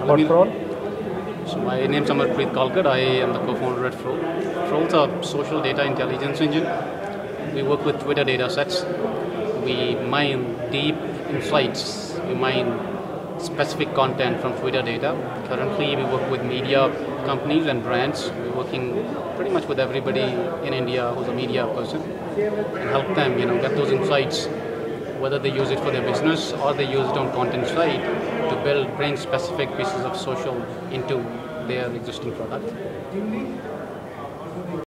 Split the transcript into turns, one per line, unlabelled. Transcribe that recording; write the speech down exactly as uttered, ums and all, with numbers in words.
about Froll?
So my name is Amarpreet Kalkat. I am the co-founder at Froll. Froll is a social data intelligence engine. We work with Twitter data sets. We mine deep insights. We mine specific content from Twitter data. Currently, we work with media companies and brands. We're working pretty much with everybody in India who's a media person and help them, you know, get those insights, whether they use it for their business or they use it on content side to build, bring specific pieces of social into their existing product.